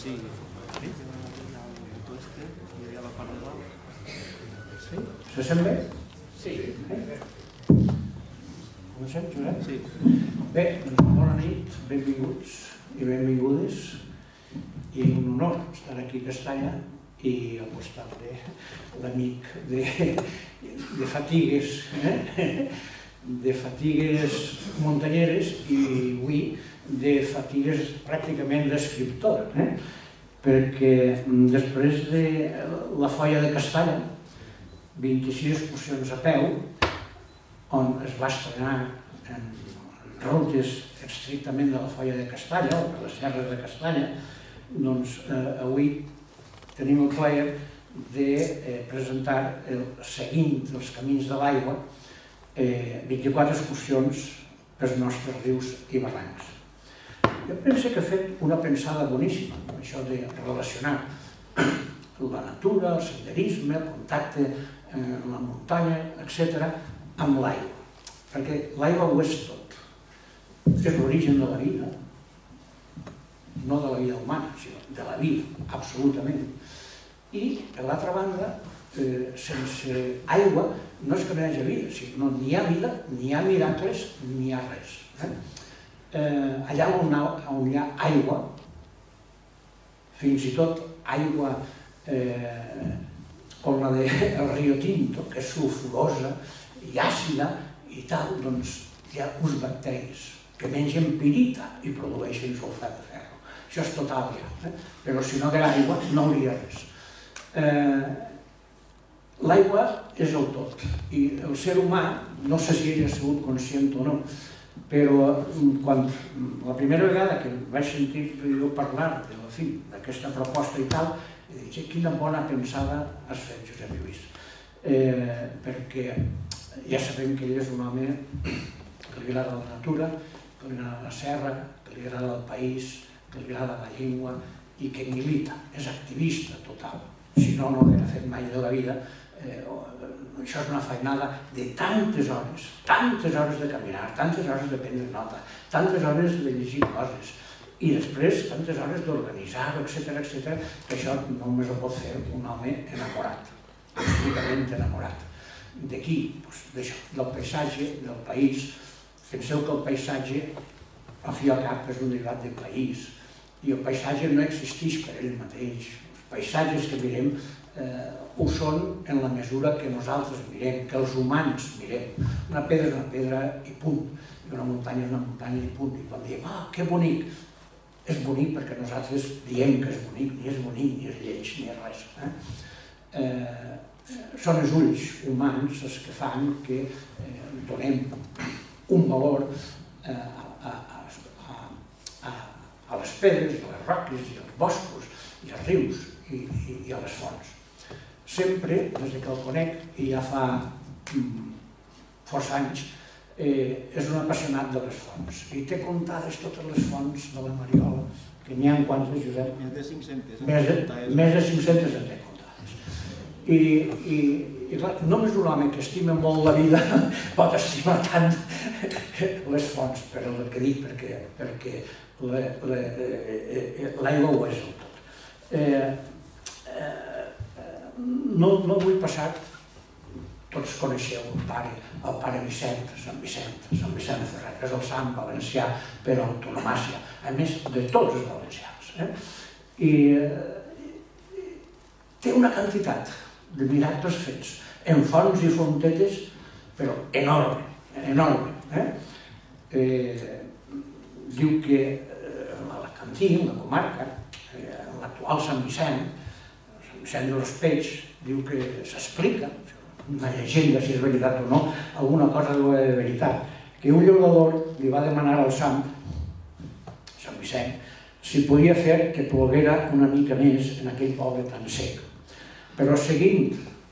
Sí. Se sent bé? Sí. Comencem, Josep? Sí. Bé, bona nit, benvinguts i benvingudes. I un honor estar aquí a Castalla i al costat de l'amic de fatigues, de fatigues muntanyeres i avui de fatigues pràcticament d'escriptor, perquè després de la Folla de Castalla, 26 excursions a peu, on es va estrenar en rutes estrictament de la Folla de Castalla o de les Serres de Castalla, doncs avui tenim el plaer de presentar, seguint els camins de l'aigua, 24 excursions pels nostres rius i barrancs. Jo penso que he fet una pensada boníssima, això de relacionar la natura, el senderisme, el contacte amb la muntanya, etc., amb l'aigua. Perquè l'aigua ho és tot. És l'origen de la vida, no de la vida humana, sinó de la vida, absolutament. I, per l'altra banda, sense aigua no és que no hi hagi vida, sinó ni hi ha vida, ni hi ha miracles, ni hi ha res. Allà on hi ha aigua, fins i tot aigua com la del Rio Tinto, que és sulfurosa i àcida i tal, doncs hi ha uns bacteris que mengen pirita i produeixen sulfat de ferro. Això és tot àlia, però si no hi ha aigua no hi hauria res. L'aigua és el tot i el ser humà, no sé si ell ha sigut conscient o no, però la primera vegada que vaig sentir parlar d'aquesta proposta i tal, dic, quina bona pensada has fet, Josep Lluís, perquè ja sabem que ell és un home que li agrada la natura, que li agrada la serra, que li agrada el país, que li agrada la llengua i que milita, és activista total. Si no, no hauria fet mai de la vida. Això és una feinada de tantes hores de caminar, tantes hores de prendre nota, tantes hores de llegir coses i després tantes hores d'organitzar-ho, etc., que això només ho pot fer un home enamorat, absolutament enamorat. D'aquí, d'això, del paisatge, del país. Penseu que el paisatge, al fi i al cap, és un derivat de país i el paisatge no existeix per ell mateix. Els paisatges que mirem ho són en la mesura que nosaltres mirem, que els humans mirem. Una pedra és una pedra i punt, i una muntanya és una muntanya i punt. I quan diem, que bonic, és bonic perquè nosaltres diem que és bonic, ni és bonic, ni és lleig, ni és res. Són els ulls humans els que fan que donem un valor a les pedres, i a les roques, i als boscos, i als rius, i a les fonts. Sempre, des que el conec, i ja fa força anys, és un apassionat de les fonts. I té comptades totes les fonts de la Mariola, que n'hi ha quantes, Josep? Més de 500. Més de 500 en té comptades. I clar, només un home que estima molt la vida pot estimar tant les fonts, per el que dic, perquè l'aigua ho és el tot. No vull passar, tots coneixeu el pare Vicent, Sant Vicent Ferrer, és el sant valencià per antonomàsia, a més de tots els valencians. I té una quantitat de miracles fets en fonts i fontetes, però enorme, enorme. Diu que a l'Alacantí, la comarca, l'actual Sant Vicent de los Peix, diu que s'explica, una llegenda, si és veritat o no, alguna cosa de veritat, que un llaurador li va demanar al Sant Vicent, si podia fer que ploguera una mica més en aquell poble tan sec. Però seguint,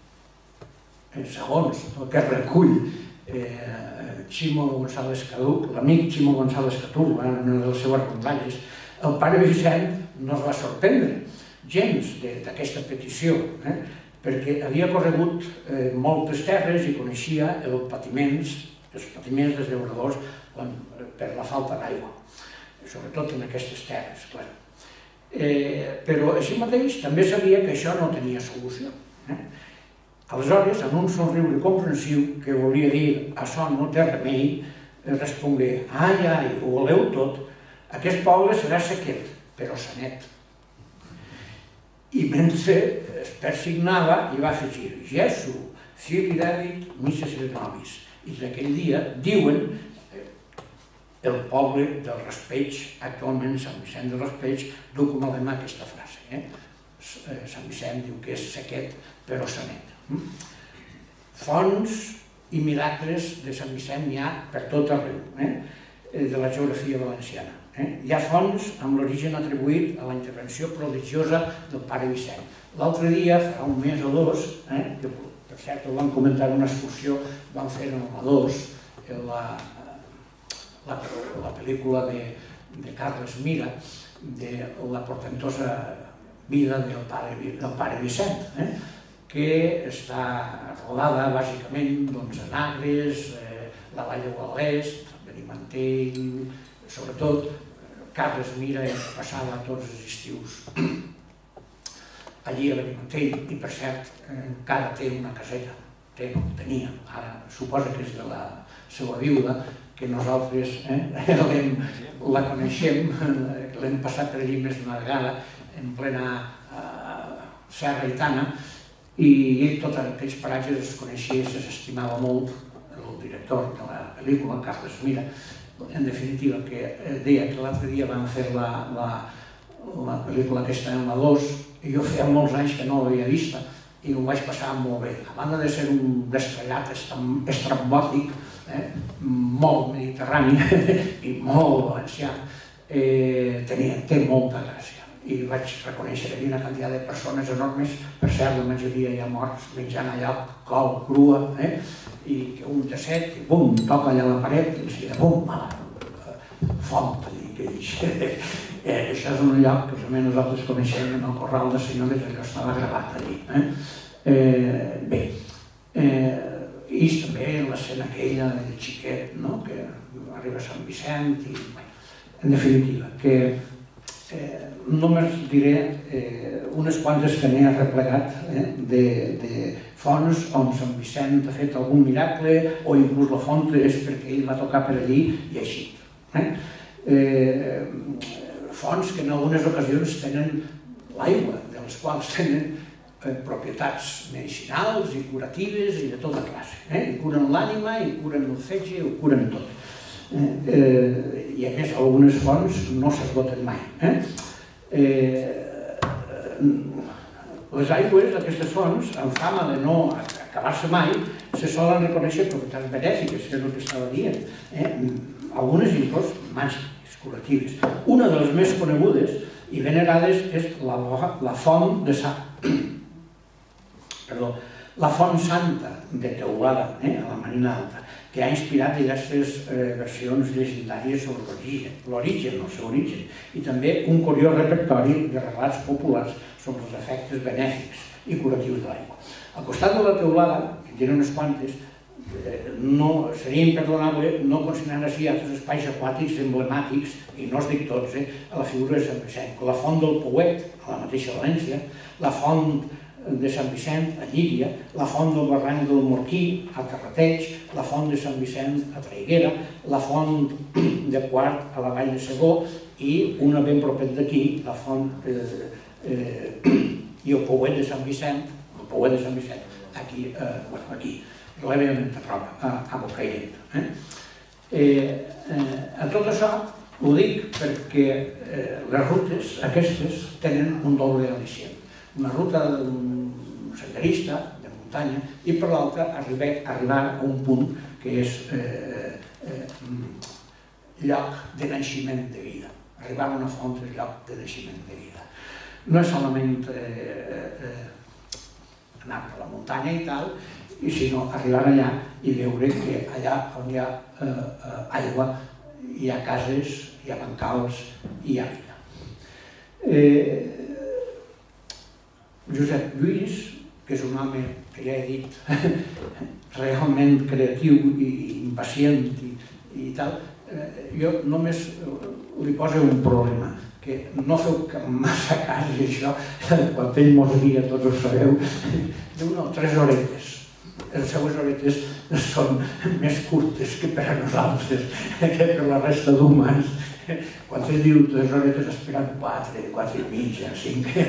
segons el que recull Ximo González Caduc, l'amic Ximo González Caduc, en una de les seves rondalles, el pare Vicent no es va sorprendre gens d'aquesta petició, perquè havia corregut moltes terres i coneixia els patiments dels llauradors per la falta d'aigua, sobretot en aquestes terres, clar. Però així mateix també sabia que això no tenia solució. Aleshores, en un somriure comprensiu, que volia dir això no té remei, respongué: ai, ai, ho voleu tot, aquest poble serà sequet, però sanet. I mentre es persignava hi va afegir: Jesu, fill David, misericors nobis. I d'aquell dia diuen el poble del Raspeig, actualment Sant Vicent del Raspeig, du com a lema aquesta frase. Sant Vicent diu que és sequet però sanet. Fonts i miracles de Sant Vicent n'hi ha per tot arreu de la geografia valenciana. Hi ha fonts amb l'origen atribuït a la intervenció prodigiosa del pare Vicent. L'altre dia, fa un mes o dos, que per cert ho vam comentar en una excursió, vam fer en la 2, la pel·lícula de Carles Mira, de la portentosa vida del pare Vicent, que està rodada bàsicament en Agres, la Vall de Guadalest, Benimantell, sobretot Carles Mira passava tots els estius allí a Benimantell i per cert encara té una caseta, tenia, ara suposa que és de la seva viuda, que nosaltres la coneixem, l'hem passat per allí més d'una vegada, en plena Serra Itana, i tots aquells paratges es coneixia i s'estimava molt el director de la pel·lícula, Carles Mira, en definitiva, que deia que l'altre dia van fer la pel·lícula aquesta en la 2 i jo feia molts anys que no l'havia vista i ho vaig passar molt bé. A banda de ser un destrellat estrambòtic, molt mediterrani i molt valencià, té molta gràcia. I vaig reconèixer que hi havia una quantitat de persones enormes, per cert, la majoria ja morts, menjant allà col crua, i que un tasset, i bum, toca allà la paret, i de seguida, bum, font allí, que dius. Això és un lloc que també nosaltres coneixem en el Corral de Senyores, allò estava gravat allí. Bé, i també l'escena aquella del xiquet, que arriba a Sant Vicent, i en definitiva, que només diré unes quantes que n'he arreplegat de fonts on Sant Vicent ha fet algun miracle o inclús la font és perquè ell va tocar per allí i així. Fonts que en algunes ocasions tenen l'aigua, de les quals tenen propietats medicinals i curatives i de tota classe. I curen l'ànima, i curen el fetge, ho curen tot. I a més algunes fonts no s'esgoten mai. Les aigües d'aquestes fonts, amb fama de no acabar-se mai, se solen reconèixer propietats benèfiques, que és el que estava dient. Algunes inclús màgiques, curatives. Una de les més conegudes i venerades és la font de la font santa de Teulada, a la Marina Alta, que ha inspirat diverses versions llegendàries sobre l'origen, el seu origen, i també un curiós repertori de relats populars sobre els efectes benèfics i curatius de l'aigua. Al costat de la Teulada, que en tenen unes quantes, seria imperdonable no considerar així altres espais aquàtics emblemàtics, i no els dic tots, a la figura de Sant Vicent, com la font del Pouet, a la mateixa València, la font de Sant Vicent a Llíria, la font del barranc del Morquí a Terrateig, la font de Sant Vicent a Traiguera, la font de Quart a la Vall de Segó i una ben propet d'aquí, la font i el Pouet de Sant Vicent, aquí, relativament a prop, a Bocairent. A tot això ho dic perquè les rutes aquestes tenen un doble al·licient. Una ruta d'un senderista, de muntanya, i per l'altra arribar a un punt que és lloc de naixement de vida. Arribar a una font és lloc de naixement de vida. No és solament anar per la muntanya i tal, sinó arribar allà i veure que allà on hi ha aigua hi ha cases, hi ha bancals i hi ha vida. Josep Lluís, que és un home que ja he dit realment creatiu i impacient i tal, jo només li poso un problema, que perquè no feu massa cas i això, quan ell mos guia tots ho sabeu, diu no, 3 horetes. Les seues horetes són més curtes que per a nosaltres, que per la resta d'humans. Quan ell diu 3 horetes esperen 4, 4 i mitja, 5.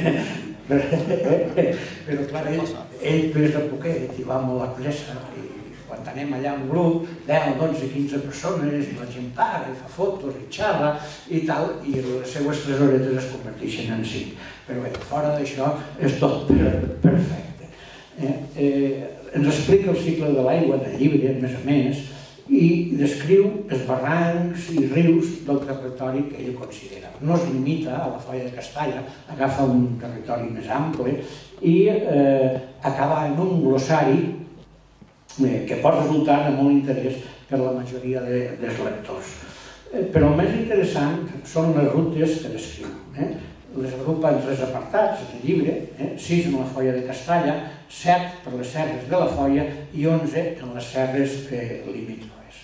Però clar, ell pesa poquet i va molt a pressa. Quan anem allà en grup, 10, 12, 15 persones, i la gent para, i fa fotos, i xerra, i tal, i les seues 3 horetes es converteixen en 5. Però bé, fora d'això és tot perfecte. Ens explica el cicle de l'aigua del llibre, a més, i descriu els barrancs i rius del territori que ell considera. No es limita a la Foia de Castalla, agafa un territori més ample i acaba en un glossari que pot resultar de molt interès per la majoria dels lectors. Però el més interessant són les rutes que descriu. Les agrupa en 3 apartats, en el llibre, 6 en la Foia de Castalla, 7 per les serres de la Foia i 11 en les serres limítrofes.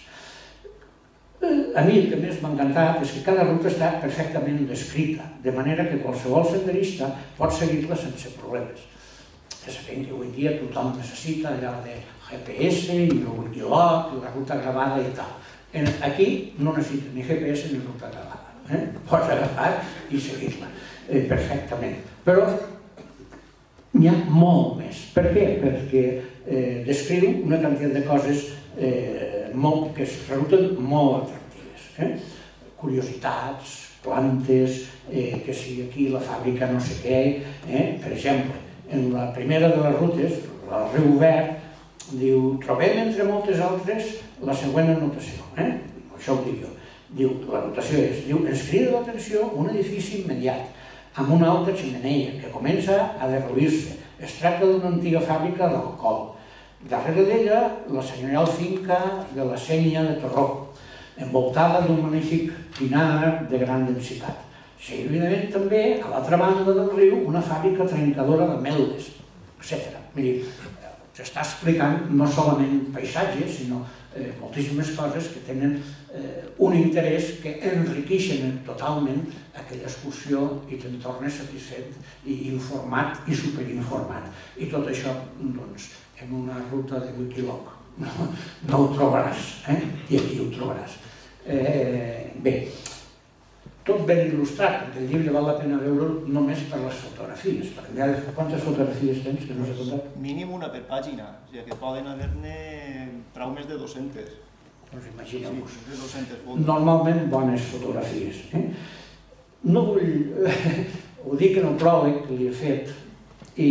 A mi el que més m'ha encantat és que cada ruta està perfectament descrita, de manera que qualsevol senderista pot seguir-la sense problemes. Ja sabem que avui dia tothom necessita allò de GPS i el Wikiloc i la ruta gravada i tal. Aquí no necessita ni GPS ni ruta gravada. Pots agafar i seguir-la perfectament. Però n'hi ha molt més. Per què? Perquè descriu una quantitat de coses que resulten molt atractives. Curiositats, plantes, que si aquí la fàbrica no sé què. Per exemple, en la primera de les rutes, el riu Verd, diu, trobem entre moltes altres la següent anotació. Això ho dic jo. L'anotació és, ens crida l'atenció un edifici immediat, amb una alta xemeneia que comença a derruir-se. Es tracta d'una antiga fàbrica d'alcohol. Darrere d'ella, la senyorial finca de la Sénia de Torró, envoltada d'un magnífic pinar de gran densitat. Seguidament també, a l'altra banda del riu, una fàbrica trencadora de meldes, etc. Miri, s'està explicant no solament paisatges, sinó moltíssimes coses que tenen un interès que enriqueixen totalment aquella excursió i te'n tornes satisfet i informat i superinformat. I tot això, doncs, en una ruta de Wikiloc no ho trobaràs, i aquí ho trobaràs. Bé, tot ben il·lustrat, perquè el llibre val la pena veure'l només per les fotografies. Quantes fotografies tens que no s'ha contat? Mínim una per pàgina, o sigui que poden haver-ne prou més de 200. Doncs imagineu-vos. Sí, 200 fotos. Normalment bones fotografies. No vull... Ho dic en el pròleg que li he fet i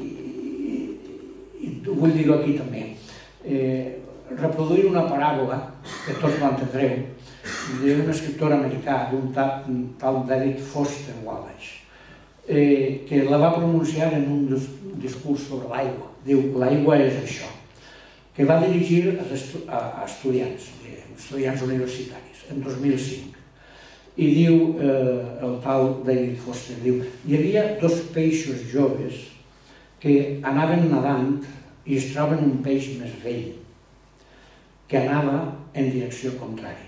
vull dir-ho aquí també. Reproduir una paràbola, que tots l'entendreu, d'un escriptor americà, d'un tal David Foster Wallace, que la va pronunciar en un discurs sobre l'aigua. Diu, l'aigua és això, que va dirigir a estudiants universitaris, en 2005. I diu, el tal David Foster, diu, hi havia 2 peixos joves que anaven nadant i es troben un peix més vell, que anava en direcció contrària.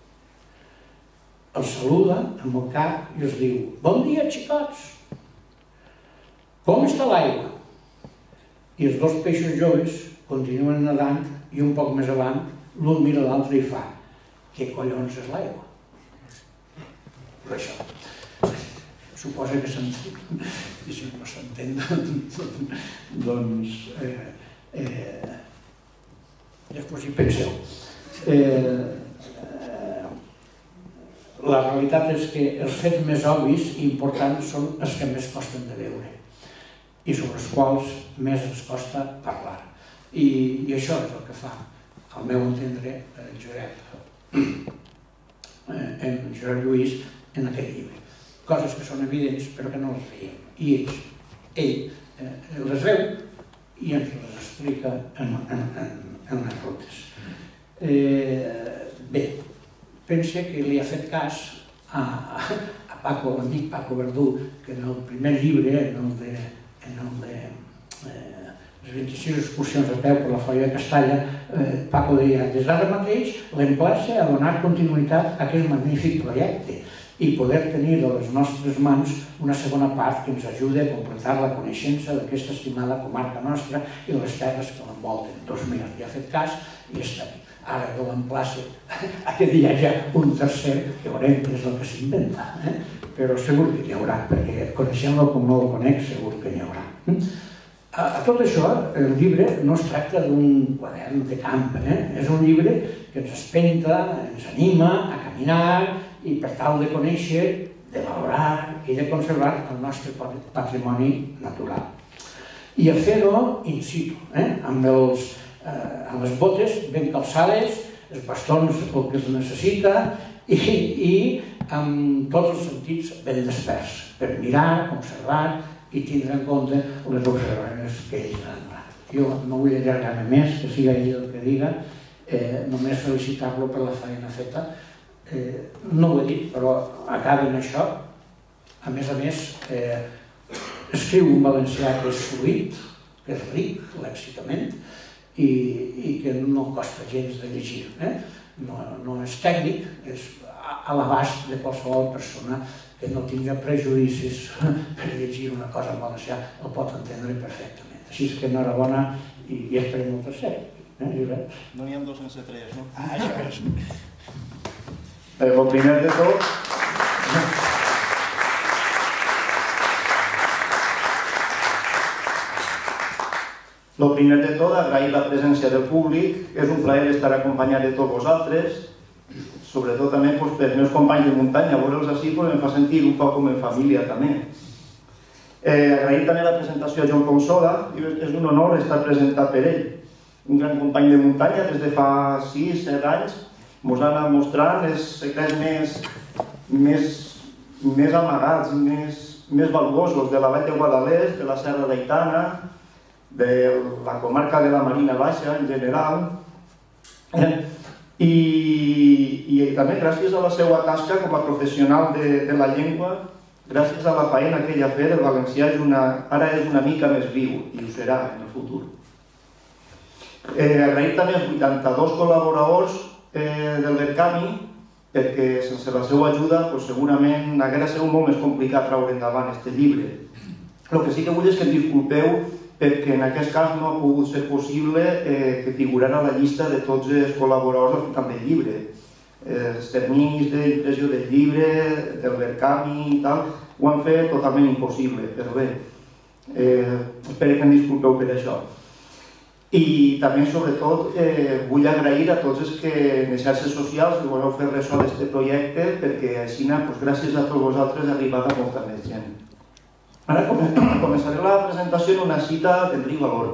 Els saluda amb el cap i els diu, bon dia, xicots! Com està l'aigua? I els 2 peixos joves continuen nadant i un poc més avant l'un mira l'altre i fa, què collons és l'aigua? Però això, suposa que s'entén, i si no s'entén, doncs, després hi penseu. La realitat és que els fets més obvis i importants són els que més costen de veure i sobre els quals més ens costa parlar. I això és el que fa, al meu entendre, en Josep Lluís en aquest llibre. Coses que són evidents però que no les veiem. I ell les veu i ens les explica en les rutes. Bé, pense que li ha fet cas a Paco, l'amic Paco Verdú, que en el primer llibre, en el de les 26 excursions a peu per la Foia de Castalla, Paco deia, des d'ara mateix l'emplaça a donar continuïtat a aquest magnífic projecte i poder tenir a les nostres mans una segona part que ens ajudi a completar la coneixença d'aquesta estimada comarca nostra i les terres que l'envolten. Doncs mira, li ha fet cas i està bé. Ara jo l'emplaço a que hi hagi un tercer, que veurem què és el que s'inventa, però segur que n'hi haurà, perquè coneixent-lo com no el conec, segur que n'hi haurà. A tot això, el llibre no es tracta d'un quadern de camp, és un llibre que ens espenta, ens anima a caminar i per tal de conèixer, de valorar i de conservar el nostre patrimoni natural. I a fer-ho in situ, amb les botes ben calçades, els bastons el que es necessita i amb tots els sentits ben desperts, per mirar, observar i tindre en compte les observacions que ells han donat. Jo no vull allargar-me més, que siga ell el que diga, només felicitar-lo per la feina feta. No ho he dit, però acaba en això. A més, escriu un valencià que és fluid, que és ric lèxicament i que no costa gens de llegir. No és tècnic, és a l'abast de qualsevol persona que no tingui prejudicis per llegir una cosa en valencià, el pot entendre perfectament. Així que enhorabona i esperem el tercer. No n'hi ha dos sense tres, no? Això és. El primer de tot... El primer de tot, agrair la presència del públic. És un plaer estar acompanyat de tots vosaltres, sobretot també pels meus companys de muntanya. Veure'ls així em fa sentir un poc com en família també. Agrair també la presentació a Joan Consola, és un honor estar presentat per ell. Un gran company de muntanya, des de fa 6-7 anys, ens ha anat mostrant els secrets més amagats, més valuosos de la Vall de Guadalest, de la Serra d'Aitana, de la comarca de la Marina Baixa en general. I també gràcies a la seva tasca com a professional de la llengua, gràcies a la feina que ella ha fet, el valencià ara és una mica més viu i ho serà en el futur. Agrair també als 82 col·laboradors del Verkami, perquè sense la seva ajuda segurament hauria sigut molt més complicat treure endavant aquest llibre. El que sí que vull és que em disculpeu perquè en aquest cas no ha pogut ser possible que figurara a la llista de tots els col·laboradors del llibre. Els terminis d'impressió del llibre, del Verkami i tal, ho han fet totalment impossible, però bé, espero que em disculpeu per això. I també, sobretot, vull agrair a tots els que en les xarxes socials que voleu fer ressò d'aquest projecte, perquè així, gràcies a tots vosaltres, ha arribat a molta més gent. Ara començaré la presentació en una cita d'Enric Valor,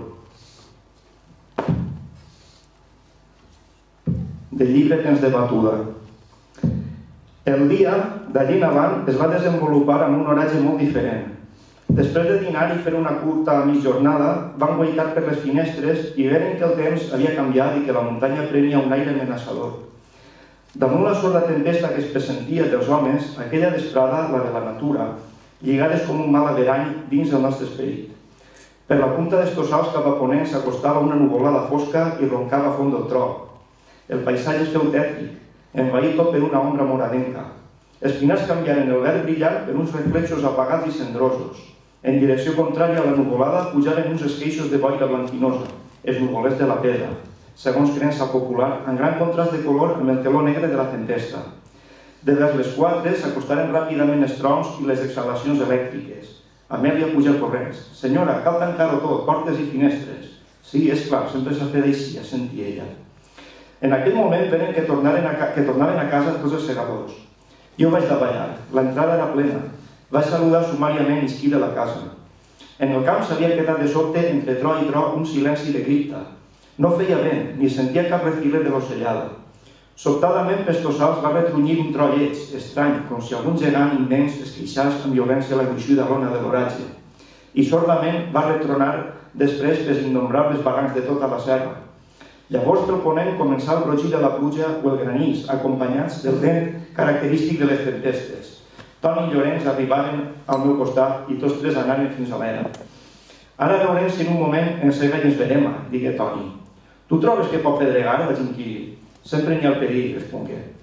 del llibre Temps de batuda. El dia, d'allí en avant, es va desenvolupar amb un horatge molt diferent. Després de dinar i fer una curta mitjornada, van guaitar per les finestres i veren que el temps havia canviat i que la muntanya prenia un aire amenaçador. Damunt la sorda tempesta que es pressentia dels homes, aquella vesprada, la de la natura, lligades com un mal averany dins el nostre esperit. Per la punta d'estos salts cap a ponent s'acostava una nuvolada fosca i roncava a font del tro. El paisatge es feu tètric, envaït tot per una ombra moradenca. Els pinars canviaren el verd brillant per uns reflexos apagats i cendrosos. En direcció contrària a la nuvolada pujaven uns esqueixos de boira blanquinosa, els nuvolers de la pedra, segons creença popular, en gran contrast de color amb el teló negre de la tempesta. De vers les 4 s'acostaren ràpidament els trons i les exhalacions elèctriques. Amèlia puja corrents. Senyora, cal tancar-ho tot, portes i finestres. Sí, és clar, sempre s'ha fet així, ja sentia ella. En aquell moment venen que tornaven a casa tots els segadors. Jo vaig davallar, l'entrada era plena. Vaig saludar sumàriament isquí de la casa. En el camp s'havia quedat de sobte entre tro i tro un silenci de cripta. No feia vent, ni sentia cap refilet de l'ocellada. Sobtadament pestosals va retrunyir un tro lleig, estrany, com si algun gegant immens es queixés amb violència la gruixuda lona de l'oratge. I sordament va retronar després pels innombrables barrancs de tota la serra. Llavors pel ponent començà el brogir de la pluja o el granís, acompanyats del vent característic de les tempestes. Toni i Llorenç arribaven al meu costat i tots tres anaven fins a l'era. Ara veurem si en un moment ensega i ens verema, digué Toni. Tu trobes que pot pedregar? Vaig inquirir. Sempre n'hi ha el perill, respongué.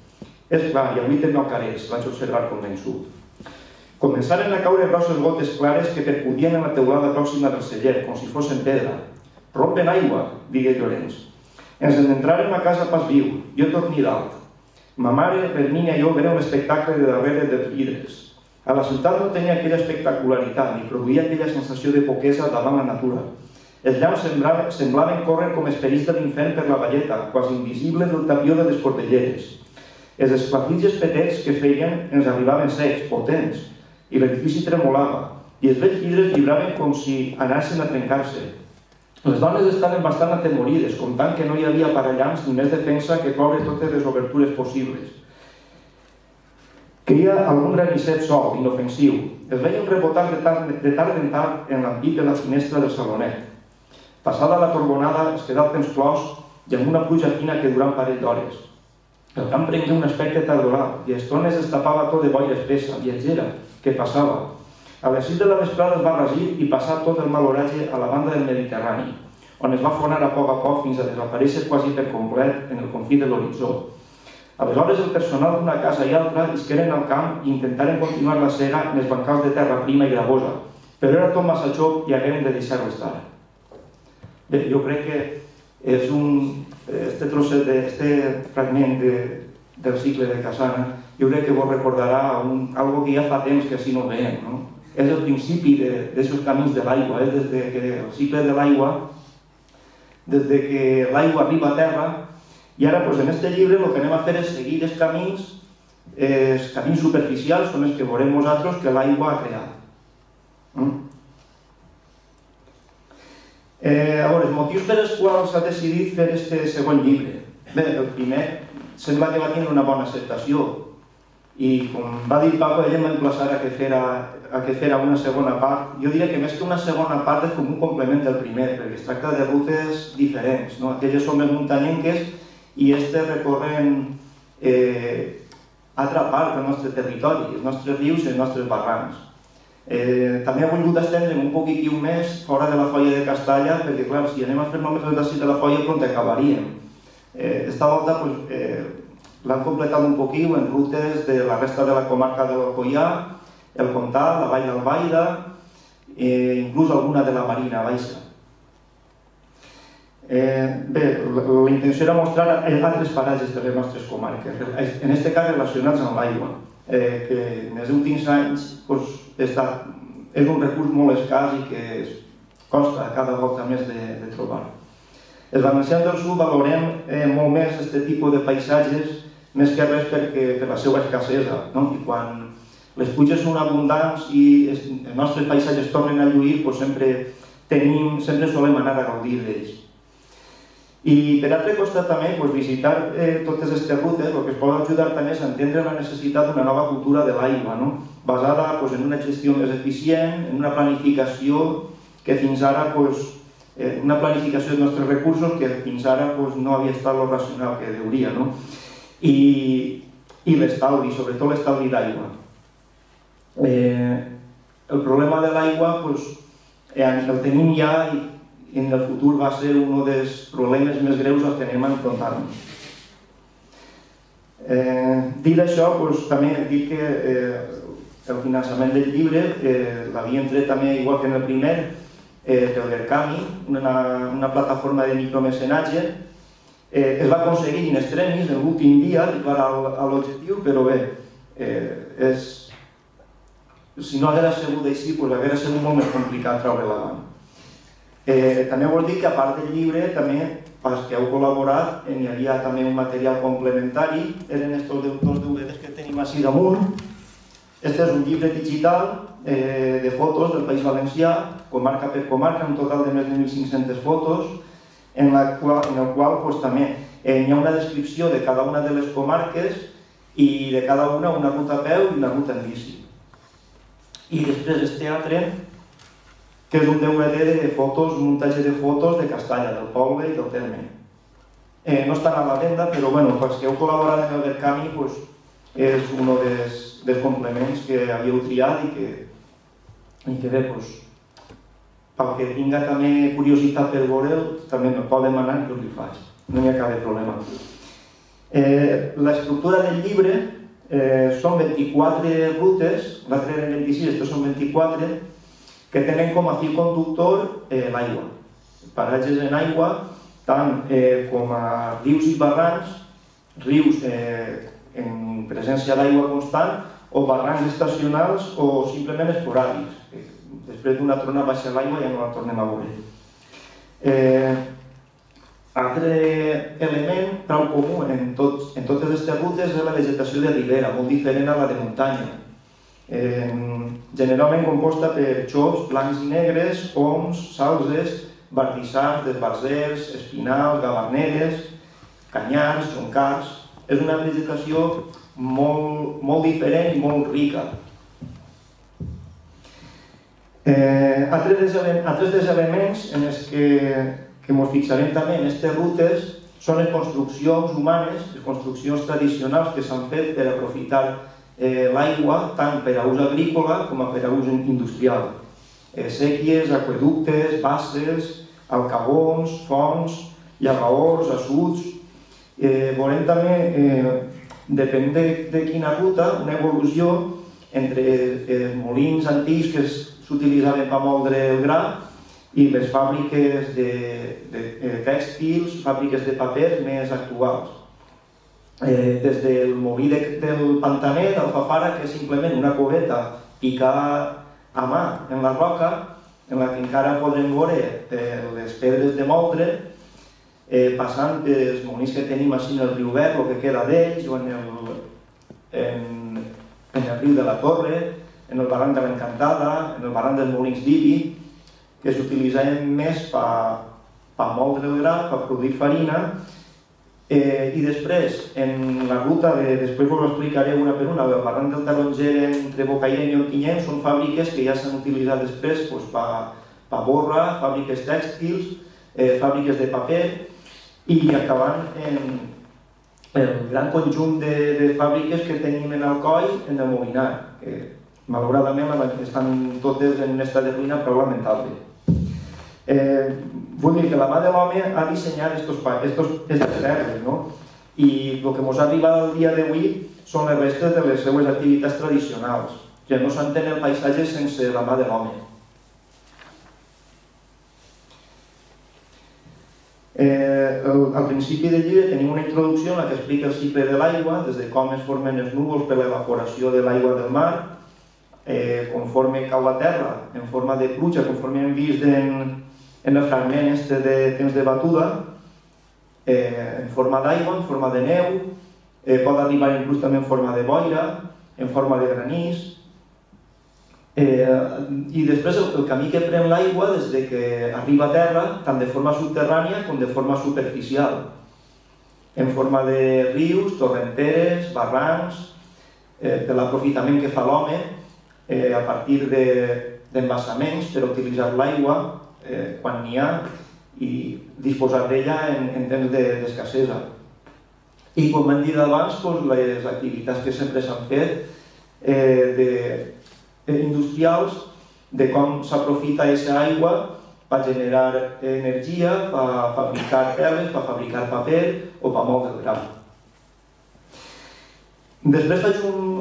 És clar, i avui també el carés, vaig observar convençut. Començaren a caure grosses gotes clares que percudien en la teulada pròxima del celler, com si fossin pedra. «Rompen aigua», digué Llorenç. Ens en entràrem a casa pas viu, jo torni dalt. Ma mare, l'Hermínia i jo vèrem l'espectacle de darrere dels vidres. A la ciutat no tenia aquella espectacularitat, ni produïa aquella sensació de poquesa davant la natura. Els llamps semblaven córrer com esperits de l'infern per la valleta, quasi invisible del tapió de les cordelleres. Els esclafitges petets que feien ens arribaven secs, potents, i l'edifici tremolava, i els vells vidres vibraven com si anessin a trencar-se. Les dones estaven bastant atemorides, comptant que no hi havia parallamps ni més defensa que cloure totes les obertures possibles. Queia algun granisset sol, inofensiu. Es veien rebotar de tard en tard en l'ampit de la finestra del salonet. Passada la torbonada es quedà el temps clos i amb una pluja fina que durà un parell d'hores. El camp prengué un aspecte tardoral i a estones es tapava tot de boira espessa, viatgera, que passava. A les 6 de la vesprada es va regir i passar tot el mal oratge a la banda del Mediterrani, on es va fonar a poc fins a desaparèixer quasi per complet en el confí de l'horitzó. Aleshores el personal d'una casa i altra isqueren al camp i intentaren continuar la sega en els bancals de terra prima i gravosa, però era tot massa xop i hagueren de deixar-ho estar. Bé, jo crec que és este fragment del cicle de Cassana, jo crec que vos recordarà algo que ja fa temps que així no veiem, no? És el principi d'aquests camins de l'aigua, és des que el cicle de l'aigua, des que l'aigua arriba a terra, i ara en aquest llibre el que anem a fer és seguir els camins superficials, són els que veurem nosaltres que l'aigua ha creat. Els motius per els quals s'ha decidit fer aquest segon llibre. Bé, el primer sembla que va tenir una bona acceptació i, com va dir Paco, ell em va emplaçar a que fera una segona part. Jo diria que més que una segona part és com un complement del primer, perquè es tracta de rutes diferents. Aquelles són més muntanyenques i aquestes recorren altra part del nostre territori, els nostres rius i els nostres barrancs. També he volgut estendre'm un poquitiu més fora de la Foia de Castalla, perquè clar, si anem a fer només el d'ací de la Foia, pront acabaríem. Esta volta l'han completat un poquiu en rutes de la resta de la comarca de l'Alcoià, el Comtal, la Vall d'Albaida, inclús alguna de la Marina Baixa. Bé, la intenció era mostrar altres paratges de les nostres comarques, en aquest cas relacionats amb l'aigua, que en els últims anys és un recurs molt escàs i que costa cada volta més de trobar. Els valencians del sud valorem molt més aquest tipus de paisatges, més que res per la seva escassesa. I quan les pluges són abundants i els nostres paisatges tornen a lluir, sempre solem anar a gaudir d'ells. I per altre costat també, visitar totes aquestes rutes, el que es pot ajudar també és a entendre la necessitat d'una nova cultura de l'aigua, basada en una gestió més eficient, en una planificació que fins ara, una planificació dels nostres recursos que fins ara no havia estat el racional que hauria, i l'estalvi, sobretot l'estalvi d'aigua. El problema de l'aigua el tenim ja i en el futur va ser un dels problemes més greus als que anem a enfrontar-nos. Dit això, també dic que el finançament del llibre l'havíem tret també, igual que en el primer, del Verkami, una plataforma de micromecenatge. Es va aconseguir in extremis, en l'últim dia, arribar a l'objectiu, però bé, si no haguera sigut així, haguera sigut molt més complicat treure-la davant. També vol dir que a part del llibre, també, pels que heu col·laborat, hi havia també un material complementari, eren aquests dos DVDs que tenim així damunt. Este és un llibre digital de fotos del País Valencià, comarca per comarca, un total de més de 1.500 fotos, en el qual també hi ha una descripció de cada una de les comarques i de cada una ruta a peu i una ruta en bici. I després el teatre, que és un DVD de fotos, un muntatge de fotos de Castalla, del poble i del terme. No estan a la venda, però pels que heu col·laborat en el Verkami és un dels complements que havíeu triat i que bé, pel que tinga també curiositat per veure'l, també me'l pot demanar i jo li faig, no hi ha cap problema. L'estructura del llibre són 24 rutes, l'altre eren 26, aquests són 24, que tenen com a fil conductor l'aigua. Paratges en aigua, tant com a rius i barrancs, rius en presència d'aigua constant, o barrancs estacionals o simplement esporàdics. Després d'una trona baixa l'aigua ja no la tornem a veure. Altre element prou comú en totes aquestes rutes és la vegetació de ribera, molt diferent a la de muntanya. Generalment composta per xops blancs i negres, oms, salzes, bardissars, desbarzers, espinals, gavarneres, canyars, joncars. És una vegetació molt diferent i molt rica. Altres dels elements en els que ens fixarem també en aquestes rutes són les construccions humanes, les construccions tradicionals que s'han fet per aprofitar l'aigua tant per a ús agrícola com per a ús industrial. Séquies, aqüeductes, basses, alcagons, fonts, llagaors, assuts. Veurem també, depèn de quina ruta, una evolució entre molins antics que s'utilitzaven per moldre el gra i les fàbriques de tèxtils, fàbriques de paper més actuals. Des del molí del Pantaner, d'Alfafara, que és simplement una coveta picada a mà en la roca, en la que encara podrem veure les pedres de moldre, passant pels molins que tenim així en el riu Verd, el que queda d'ells, o en el riu de la Torre, en el barranc de l'Encantada, en el barranc dels molins d'Ibi, que s'utilitzaven més per moldre el gra, per produir farina, i després, en la ruta, després us ho explicaré una per una, el barranc del Taronger entre Bocairent i Ontinyent són fàbriques que ja s'han utilitzat després per borra, fàbriques tèxtils, fàbriques de paper, i acabant en el gran conjunt de fàbriques que tenim en Alcoi, en el Molinar, que malauradament estan totes en un estat de ruïna prou lamentable. Vull dir que la mà de l'home ha dissenyat aquestes terres, no? I el que ens ha arribat al dia d'avui són les restes de les seues activitats tradicionals. Ja no s'entén el paisatge sense la mà de l'home. Al principi del llibre tenim una introducció en la que explica el cicle de l'aigua, des de com es formen els núvols per l'evaporació de l'aigua del mar, conforme cau a terra, en forma de pluja, conforme hem vist en el fragment de temps de batuda, en forma d'aigua, en forma de neu, pot arribar inclús també en forma de boira, en forma de granís, i després el camí que pren l'aigua des que arriba a terra, tant de forma subterrània com de forma superficial, en forma de rius, torrenteres, barrancs, de l'aprofitament que fa l'home a partir d'embassaments per utilitzar l'aigua quan n'hi ha i disposar d'ella en temps d'escassesa. I com hem dit abans, les activitats que sempre s'han fet industrials, de com s'aprofita aquesta aigua per generar energia, per fabricar teles, per fabricar paper o per moldre el gra. Després faig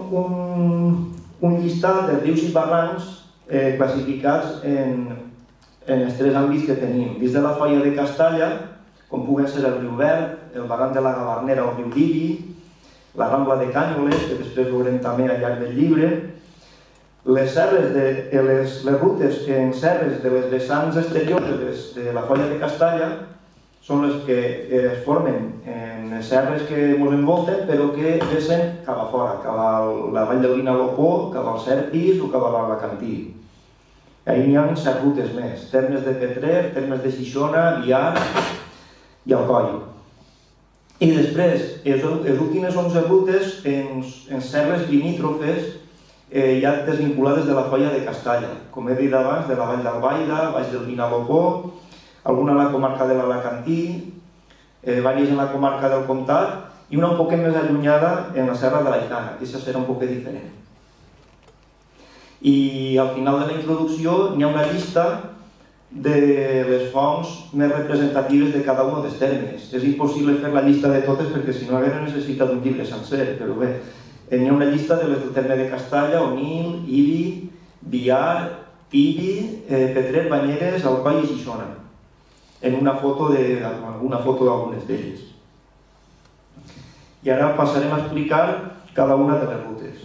un llistat de rius i barrancs classificats en els tres àmbits que tenim. Dins de la Foia de Castalla, com puguen ser el riu Verd, el barranc de la Gavarnera o el riu d'Ibi, la Rambla de Cànyoles, que després veurem també al llarg del llibre, les rutes en serres de les vessants exteriors de la Foia de Castalla són les que es formen en les serres que ens envolten, però que vessen cap a fora, cap a la vall del Vinalopó, cap al Serpis o cap a l'Alacantí. Ahir n'hi ha 7 rutes més, termes de Petrer, termes de Xixona, Biar i Alcoi. I després, les últimes 11 rutes en serres limítrofes ja desvinculades de la Foia de Castalla, com he dit abans, de la vall d'Albaida, baix del Vinalopó, alguna a la comarca de l'Alacantí, diverses en la comarca del Comtat i una un poquet més allunyada en la Serra de l'Aitana, que aquesta serà un poquet diferent. I al final de la introducció n'hi ha una llista de les fonts més representatives de cada un dels termes. És impossible fer la llista de totes perquè si no haguera necessitat un llibre sencer, però bé, hi ha una llista de les del terme de Castalla, Onil, Ibi, Biar, Tibi, Petrer, Banyeres, Alcoi i Xixona, en alguna foto d'algunes d'elles. I ara passarem a explicar cada una de les rutes.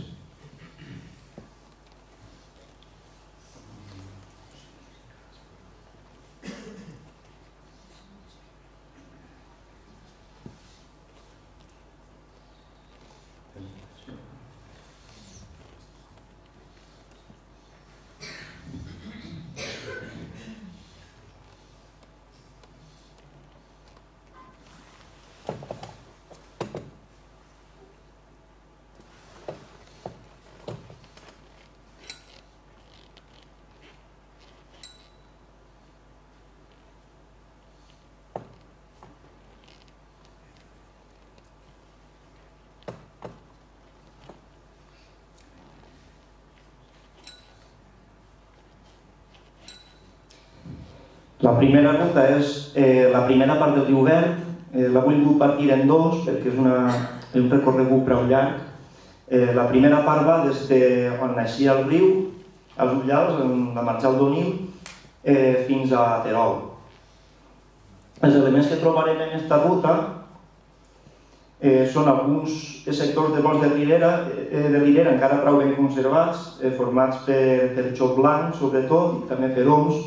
La primera ruta és la primera part del riu Verd. La vull partir en dos perquè és un recorregut prou llarg. La primera part va des d'on naixia el riu, als Ullals, en la marjal d'Onil, fins a Terol. Els elements que trobarem en aquesta ruta són alguns sectors de bosc de l'Irera encara prou ben conservats, formats per xop blanc, sobretot, i també per oms,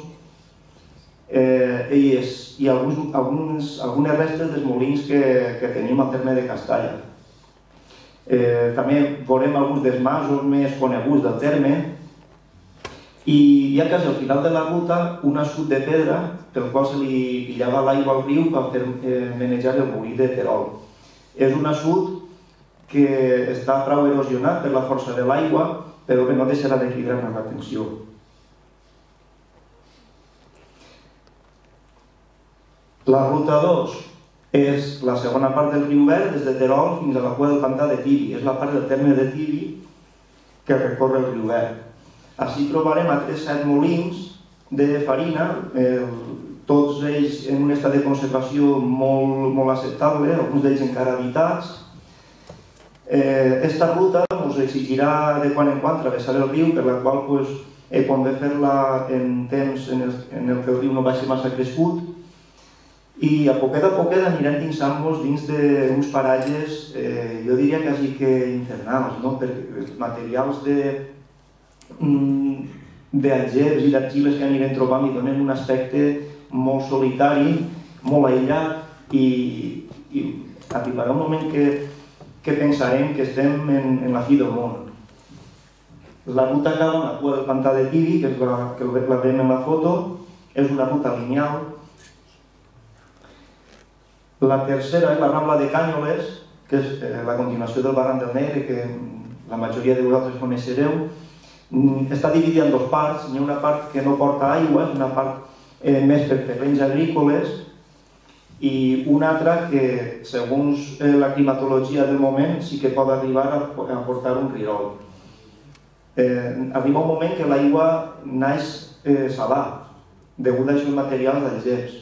i algunes restes dels molins que tenim al terme de Castalla. També veurem alguns dels masos més coneguts del terme i hi ha quasi al final de la ruta un assut de pedra pel qual se li pillava l'aigua al riu per fer manejar el molí de Terol. És un assut que està prou erosionat per la força de l'aigua, però que no deixarà de cridar-nos l'atenció. La ruta 2 és la segona part del riu Verd, des de Terol fins a la cua del pantà de Tibi. És la part del terme de Tibi que recorre el riu Verd. Així trobarem altres 7 molins de farina, tots ells en un estat de conservació molt acceptable, alguns d'ells encara habitats. Esta ruta ens exigirà de quan en quan travessar el riu, per la qual convé fer-la en temps en el que el riu no vagi massa crescut, i a poquet anirem dinsant-nos dins d'uns paratges, jo diria quasi que infernals, perquè els materials d'algeps i d'argiles que anirem trobant li donen un aspecte molt solitari, molt aïllat, i arribarà un moment que pensarem que estem en la fi del món. La ruta acaba en la cua del pantà de Tibi, que és la que veiem en la foto, és una ruta lineal. La tercera és la Rambla de Cànyoles, que és la continuació del Barranc del Negre, que la majoria de vosaltres coneixereu. Està dividida en 2 parts. Hi ha una part que no porta aigua, és una part més per terrenys agrícoles, i una altra que, segons la climatologia del moment, sí que pot arribar a portar un rierol. Arriba un moment que l'aigua naix salada, degut a aquests materials d'algeps.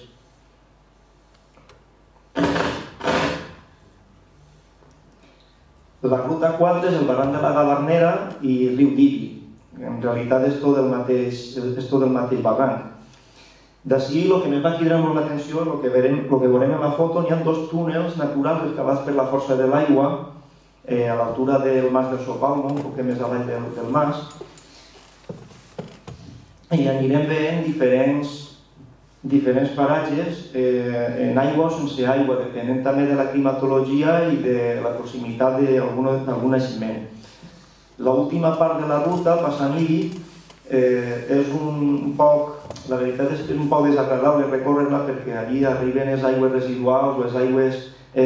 La ruta 4 és el barranc de la Gavarnera i el riu Tibi. En realitat és tot el mateix barranc. D'ací, el que més va cridar molt l'atenció, el que veurem en la foto, hi ha 2 túnels naturals excavats per la força de l'aigua a l'altura del mas del Sopalmo, un poc més avall del mas, i anirem veient diferents paratges en aigua o sense aigua, depenent també de la climatologia i de la proximitat d'algun naixement. L'última part de la ruta, passant Ibi, és un poc, la veritat és que és un poc desagradable recórrer-la perquè allí arriben les aigües residuals, les aigües,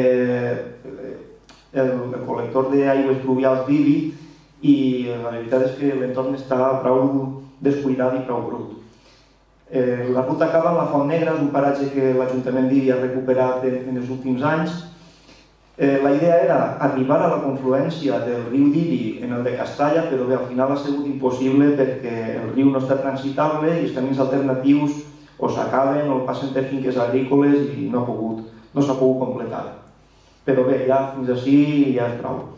el col·lector d'aigües pluvials d'Ibi, i la veritat és que l'entorn està prou descuidat i prou brut. La ruta acaba en la Font Negra, un paratge que l'Ajuntament d'Ibi ha recuperat en els últims anys. La idea era arribar a la confluència del riu d'Ibi en el de Castalla, però bé, al final ha sigut impossible perquè el riu no està transitable i els camins alternatius o s'acaben o passen per finques agrícoles i no s'ha pogut completar. Però bé, ja fins ací ja és prou.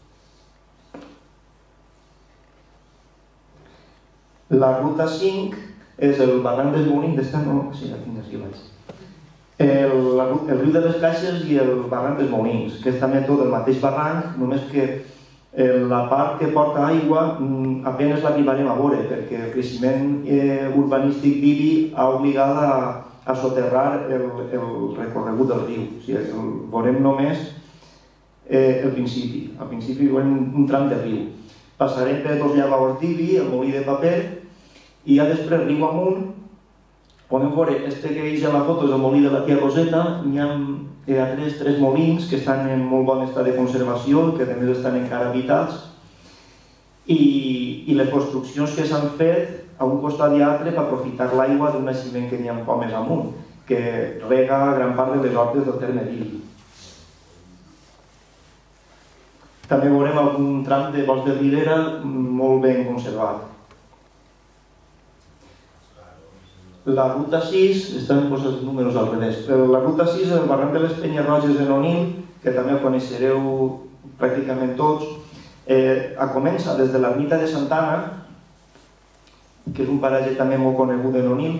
La ruta 5 és el barranc dels Molins, el riu de les Caixes i el barranc dels Molins, que és també tot el mateix barranc, només que la part que porta aigua apenas l'arribarem a veure, perquè el creixement urbanístic d'Ibi ha obligat a soterrar el recorregut del riu. O sigui, veurem només el principi. Al principi veurem un tram de riu. Passarem per dos llagots d'Ibi, el molí de paper, i ja després riu amunt podem veure, que veig en la foto és el molí de la tia Roseta. Hi ha tres molins que estan en molt bon estat de conservació, que a més estan encara habitats, i les construccions que s'han fet a un costat i altre per aprofitar l'aigua d'un naixement que n'hi ha un poc més amunt, que rega gran part de les hortes del terme d'Ibi. També veurem algun tram de bosc de ribera molt ben conservat. La ruta 6, estan posats els números al revés, la ruta 6 és el barranc de les Penyes Roges de Nonil, que també el coneixereu pràcticament tots. Comença des de l'ermita de Santa Anna, que és un paratge també molt conegut de Nonil,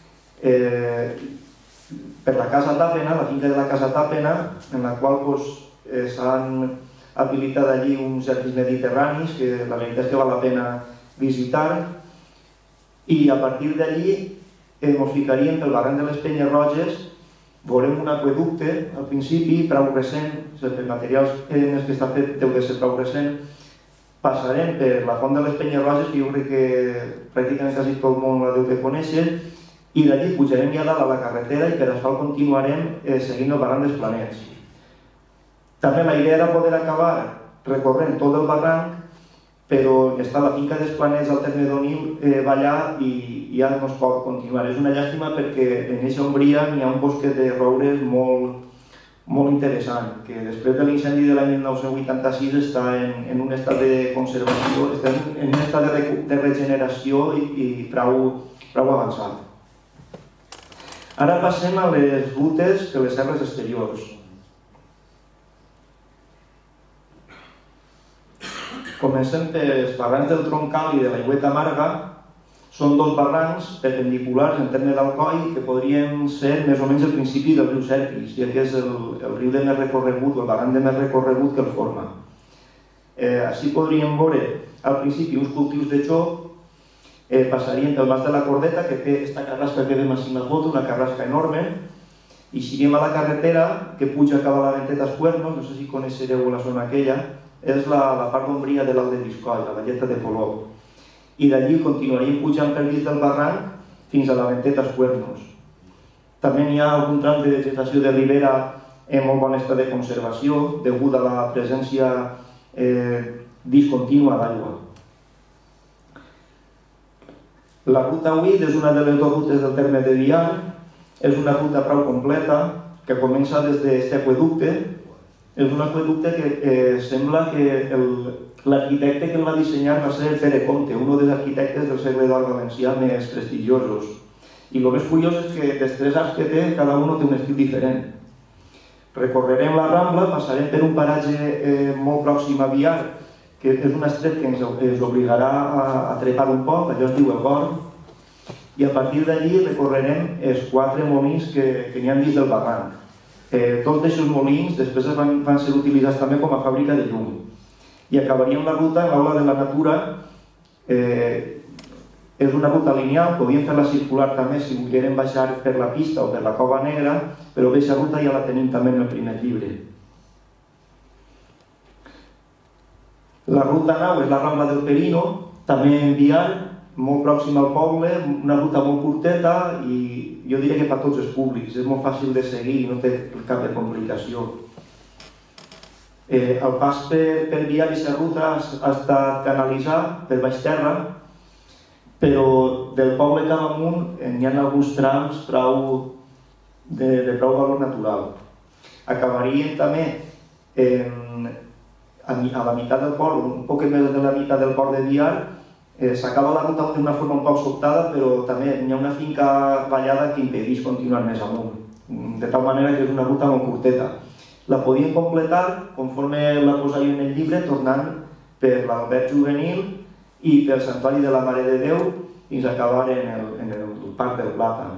per la Casa Tàpena, la finca de la Casa Tàpena, en la qual s'han habilitat allí uns jardins mediterranis, que la veritat és que val la pena visitar, i a partir d'allí ens ficaríem pel barranc de les Penyes Roges, veurem un aqüeducte al principi, prou recent, els materials en els que està fet deu de ser prou recent, passarem per la font de les Penyes Roges, que jo crec que pràcticament quasi tot el món la deu de conèixer, i d'allí pujarem ja dalt a la carretera i per asfalt continuarem seguint el barranc dels Planets. També la idea era poder acabar recorrent tot el barranc, però està la finca dels Planets al terme d'Onil va allà i ja no es pot continuar. És una llàstima perquè en aquesta ombria hi ha un bosquet de roures molt interessant, que després de l'incendi de l'any 1986 està en un estat de conservació, està en un estat de regeneració i prou avançat. Ara passem a les rutes de les serres exteriors. Comencem pels barrancs del Troncal i de l'Aigüeta Amarga. Són dos barrancs perpendiculars en terme d'Alcoi que podrien ser més o menys el principi del riu Serpis, ja que és el riu de més recorregut, el barranc de més recorregut que el forma. Així podríem veure al principi uns cultius de xop, passaríem pel Mas de la Cordeta, que té aquesta carrasca que veiem a la foto, una carrasca enorme, i seguim a la carretera que puja cap a la Venteta Escuernos, no sé si coneixereu la zona aquella, és la part d'ombria de l'Alt de Biscoi, la valleta de Polop. I d'allí continuaríem pujant per dins del barranc fins a la Venteta Escuernos. També hi ha algun tram de vegetació de ribera en molt bon estat de conservació, degut a la presència discontínua d'aigua. La ruta 8 és una de les dues rutes del terme de Biar, és una ruta prou completa que comença des d'aquest aqüeducte. És un aqüeducte que sembla que l'arquitecte que el va dissenyar va ser Pere Comte, un dels arquitectes del segle d'or valencià més prestigiosos. I el més curiós és que dels tres arcs que té, cada un té un estil diferent. Recorrerem la Rambla, passarem per un paratge molt pròxim a Biar, que és un estret que ens obligarà a trepar un poc, allò es diu el Born, i a partir d'allí recorrerem els 4 molins que n'hi ha dins del barranc. Tots aquests molins després van ser utilitzats també com a fàbrica de llum. I acabaríem la ruta en l'Aula de la Natura. És una ruta lineal, podíem fer-la circular també si volguérem baixar per la pista o per la Cova Negra, però aquesta ruta ja la tenim també en el primer llibre. La ruta 9 és la Rambla del Perino, també en Biar, molt pròxim al poble, una ruta molt curteta i jo diria que per tots els públics, és molt fàcil de seguir i no té cap de complicació. El pas per Biar i aquesta ruta ha estat canalitzat per baix terra, però del poble cap amunt hi ha alguns trams de prou valor natural. Acabaríem també a la meitat del port, un poc més de la meitat del port de Biar, S'acaba la ruta d'una forma un poc sobtada, però també hi ha una finca vallada que impedeix continuar més amunt, de tal manera que és una ruta molt curteta. La podíem completar, conforme la posàvem en el llibre, tornant per l'Alberg Juvenil i pel Santuari de la Mare de Déu fins a acabar en el Parc del Plàtan.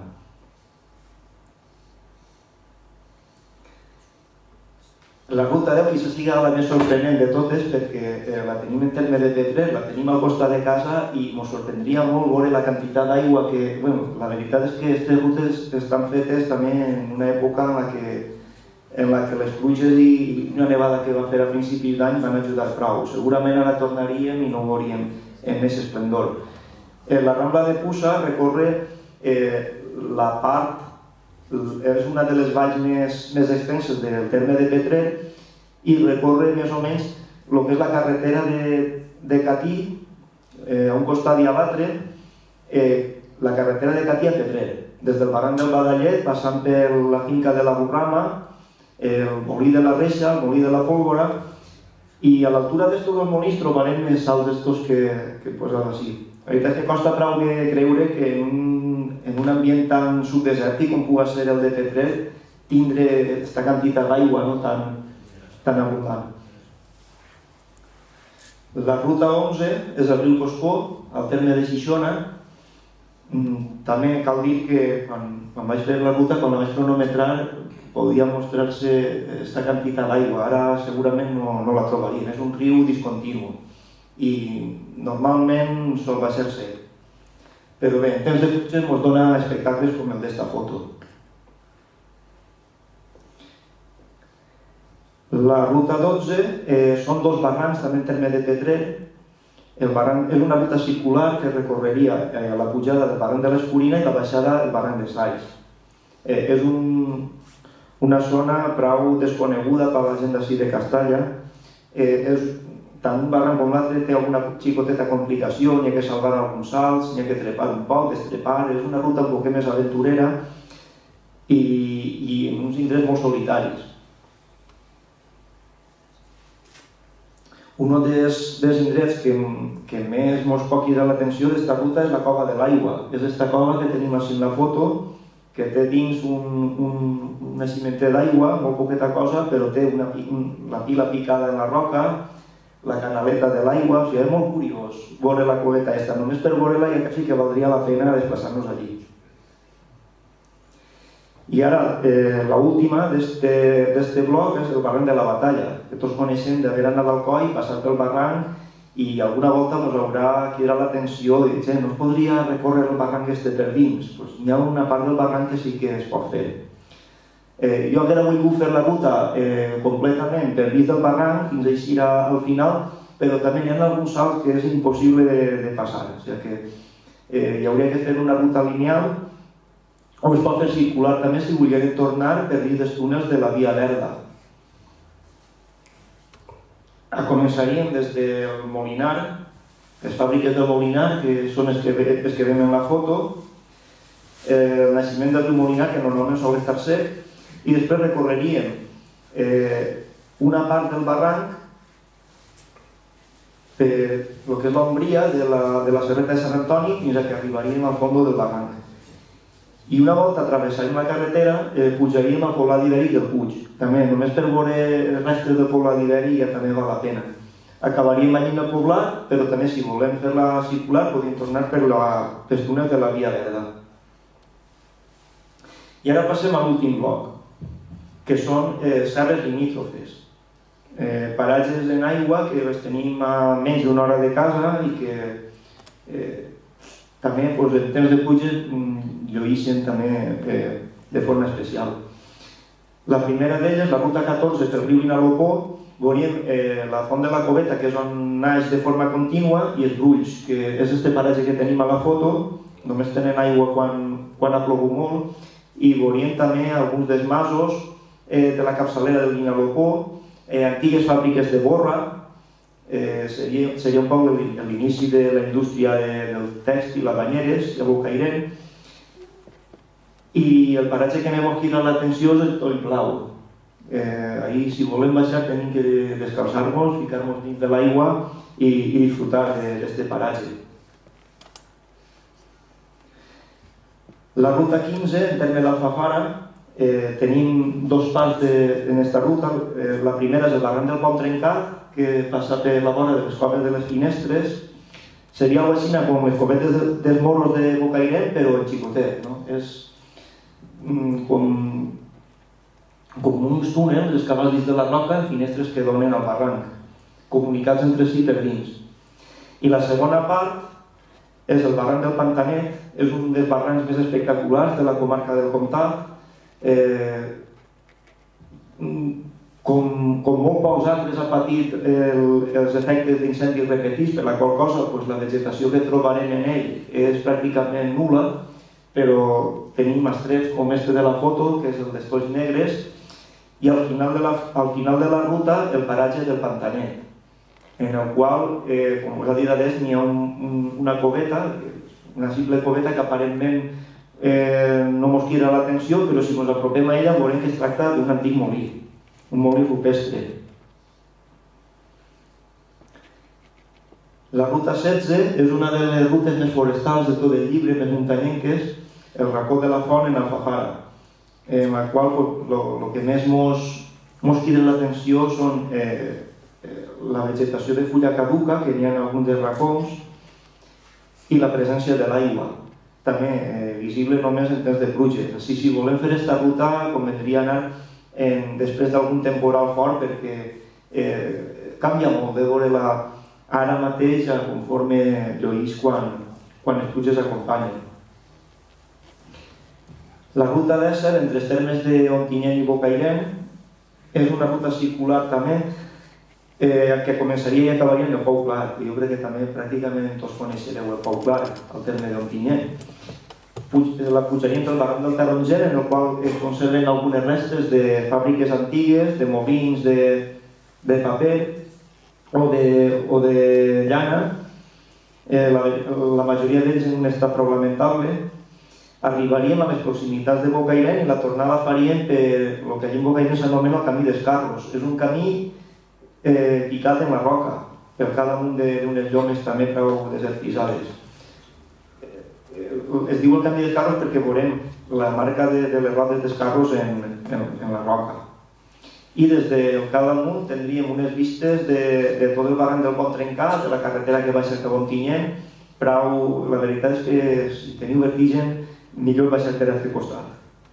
La ruta 10 quizás siga la més sorprenent de totes perquè la tenim en terme de Petrer, la tenim al costat de casa i ens sorprendria molt veure la quantitat d'aigua que... La veritat és que aquestes rutes estan fetes també en una època en la que les pluges i una nevada que va fer a principis d'any van ajudar prou. Segurament ara tornaríem i no ho veuríem en més esplendor. La Rambla de Puça recorre la part... És una de les valls més extenses del terme de Petrer i recorre més o menys el que és la carretera de Catí, a un costat i a l'altre, la carretera de Catí a Petrer, des del barranc del Badallet, passant per la finca de la Burrama, el molí de la Reixa, el molí de la Pólvora, i a l'altura d'estos dos molins trobarem els salts d'estos que posava així. La veritat és que costa prou creure que en un ambient tan subdesèrtic com pugui ser el de Petrer tindre aquesta quantitat d'aigua tan abundant. La ruta 11 és el riu Coscó, al terme de Xixona. També cal dir que quan vaig fer la ruta, quan la vaig cronometrar, podia mostrar-se aquesta quantitat d'aigua. Ara segurament no la trobaríem. És un riu discontinu i normalment sol va ser sec. Però bé, en temps de pluges ens dona espectacles com el d'esta foto. La ruta 12 són dos barrancs també en terme de Petrer. El barranc és una ruta circular que recorreria la pujada del barranc de l'Escurina i la baixada del barranc de Saix. És una zona prou desconeguda per la gent d'ací de Castalla. Tant un barranc com l'altre té alguna xicoteta complicació, n'hi ha que salvar alguns salts, n'hi ha que trepar un poc, destrepar, és una ruta un poc més aventurera i en uns indrets molt solitaris. Un dels indrets que més ens pot cridar l'atenció d'esta ruta és la Cova de l'Aigua. És aquesta cova que tenim així en la foto, que té dins un cimenter d'aigua, molt poqueta cosa, però té la pila picada en la roca, la canaleta de l'aigua, o sigui, és molt curiós veure la coveta aquesta. Només per veure-la ja quasi que valdria la pena desplaçar-nos allí. I ara, l'última d'este bloc és el barranc de la Batalla, que tots coneixem d'haver anat al Coi, passar pel barranc i alguna volta ens haurà cridat l'atenció de dir, no es podria recórrer el barranc este per dins? Hi ha una part del barranc que sí que es pot fer. Jo encara vull fer la ruta completament per dins del barranc fins a eixir al final, però també hi ha alguns salts que és impossible de passar. O sigui que hi hauria que fer una ruta lineal o es pot fer circular també si volguem tornar per dins dels túnels de la Via Verda. Començaríem des del Molinar, les fàbriques del Molinar, que són les que veiem en la foto, el naixement del riu Molinar, que normalment sol estar sec, i després recorreríem una part del barranc per el que és l'ombria de la serreta de Sant Antoni fins a que arribaríem al fons del barranc. I una volta travessaríem la carretera, pujaríem al poblat ibèric del Puig. També, només per veure restes del poblat ibèric ja també val la pena. Acabaríem allí en el poblat, però també si volem fer-la circular podríem tornar per els túnels de la Via Verda. I ara passem a l'últim bloc, que són serres limítrofes. Paratges en aigua que les tenim a menys d'una hora de casa i que també en temps de pluges lluïxen també de forma especial. La primera d'elles, la ruta 14 pel riu Vinalopó, veuríem la font de la Coveta, que és on naix de forma contínua, i els Brulls, que és aquest paratge que tenim a la foto, només tenen aigua quan ha plogut molt, i veuríem també alguns dels masos de la capçalera del Vinalopó, antigues fàbriques de borra, seria un poc l'inici de la indústria del tèxtil a Banyeres, de Bocairent, i el paratge que m'ha cridat l'atenció és el Toll Blau. Ahir, si volem baixar, tenim que descalçar-nos, ficar-nos dins de l'aigua i disfrutar d'aquest paratge. La ruta 15, en terme d'Alfafara, tenim dos parts en aquesta ruta. La primera és el barranc del Pont Trencat, que passa per la vora de les coves de les Finestres. Seria algo així com les covetes dels morros de Bocairent, però en xicotet. És com uns túnels excavats dins de la roca en finestres que donen al barranc, comunicats entre si per dins. I la segona part és el barranc del Pantanet, és un dels barrancs més espectaculars de la comarca del Comtat. Com molt pocs altres ha patit els efectes d'incendis repetits, per la qual cosa la vegetació que trobarem en ell és pràcticament nul·la, però tenim estrets com este de la foto, que és el d'Estolls Negres, i al final de la ruta el paratge del Pantanet, en el qual, com us ha dit adés, n'hi ha una coveta, una simple coveta que aparentment no ens crida l'atenció, però si ens apropem a ella veurem que es tracta d'un antic molí, un molí rupestre. La ruta 16 és una de les rutes més forestals de tot el llibre, més muntanyenques, el racó de la Font en Alfafara, en la qual el que més ens crida l'atenció són la vegetació de fulla caduca, que n'hi ha en alguns dels racons, i la presència de l'aigua, també visible només en temps de pluges. Així, si volem fer aquesta ruta, convendria anar després d'algun temporal fort, perquè canvia molt de veure-la ara mateix conforme llueix quan les pluges acompanyen. La ruta 17, entre els termes d'Ontinyent i Bocairent, és una ruta circular també, que començaria i acabaria en el Pou Clar. Jo crec que també pràcticament tots coneixereu el Pou Clar, al terme d'Ontinyent. La pujaríem pel barranc del Taronger, en el qual es conserven algunes restes de fàbriques antigues, de molins de paper o de llana, la majoria d'ells en un estat prou lamentable. Arribaríem a les proximitats de Bocairent i la tornada faríem per el que allí en Bocairent s'anomena el camí dels Carros. És un camí picat en la roca, per cada un d'unes llomes també prou desertitzades. Es diu el camí dels Carros perquè veurem la marca de les rodes dels carros en la roca. I des del Cal damunt tindríem unes vistes de tot el barranc del Pont Trencat, de la carretera que baixa cap a Ontinyent. La veritat és que si teniu vertigen, millor baixar per l'altre costat.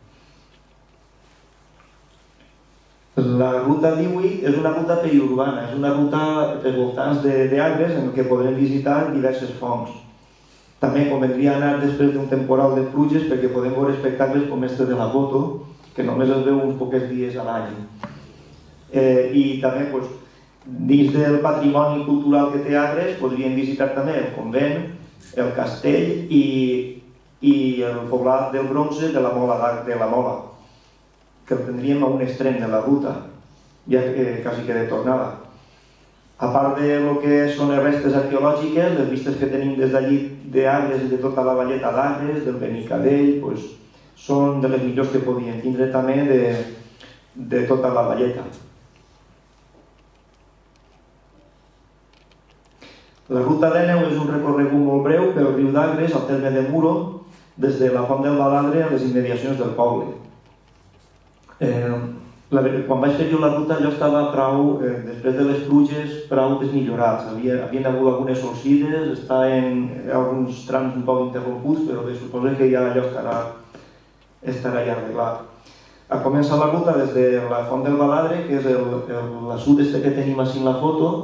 La ruta 18 és una ruta periurbana, és una ruta pels voltants d'Agres en què podrem visitar diverses fonts. També convendria anar després d'un temporal de pluges perquè podem veure espectacles com este de la foto, que només es veu uns pocs dies a l'any. I també, dins del patrimoni cultural que té Agres, podríem visitar també el convent, el castell i el poblat del bronze de la Mola, que el tindríem a un extrem de la ruta, ja quasi que de tornada. A part del que són les restes arqueològiques, les vistes que tenim des d'allí d'Agres i de tota la valleta d'Agres, del Benicadell, són de les millors que podien tindre també de tota la valleta. La ruta 19 és un recorregut molt breu pel riu d'Agres, al terme de Muro, des de la Font del Baladre a les immediacions del poble. Quan vaig fer jo la ruta, allò estava prou, després de les pluges, prou desmillorats. Havien hagut algunes sorcides, està en alguns trams un poc interromputs, però bé, suposo que ja allò estarà ja arreglat. A començar la ruta des de la Font del Baladre, que és l'assut que tenim així en la foto.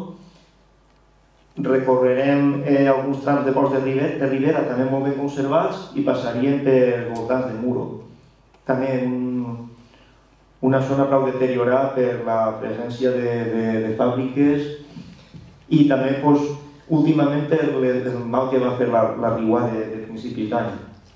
Recorrerem alguns trams de ports de Ribera, també molt ben conservats, i passaríem per voltants de Muro. També una zona prou deteriorada per la presència de fàbriques i també últimament per el mal que va fer la riuada de principis d'any.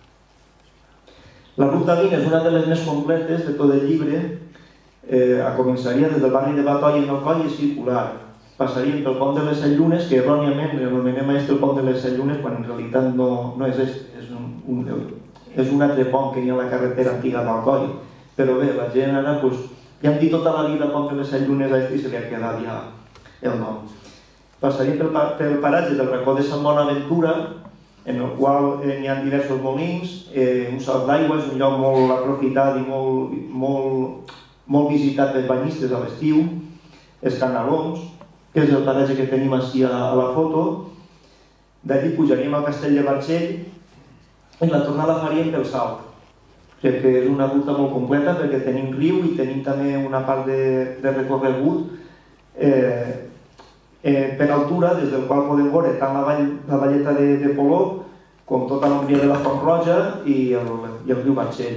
La ruta 20 és una de les més completes de tot el llibre. Començaria des del barri de Batoi en Alcoi i circular. Passaríem pel pont de les 7 Llunes, que erròniament l'anomenem el pont de les 7 Llunes, quan en realitat no és és un altre pont que hi ha a la carretera antiga d'Alcoi. Però bé, la gent ara ja hem dit tota la vida pont de les 7 Llunes a i se li ha quedat ja el nom. Passaríem pel paratge del racó de Sant Bonaventura, en el qual hi ha diversos molins, un salt d'aigua, és un lloc molt aprofitat i molt visitat pels banyistes a l'estiu, els Canalons, que és el paratge que tenim així a la foto. D'allí pujaríem al Castell de Barxell i la tornada faríem pel Salt, perquè és una ruta molt completa, perquè tenim riu i tenim també una part de recorregut per altura, des del qual podem veure tant la valleta de Polop com tota l'ombria de la Font Roja i el riu Barxell.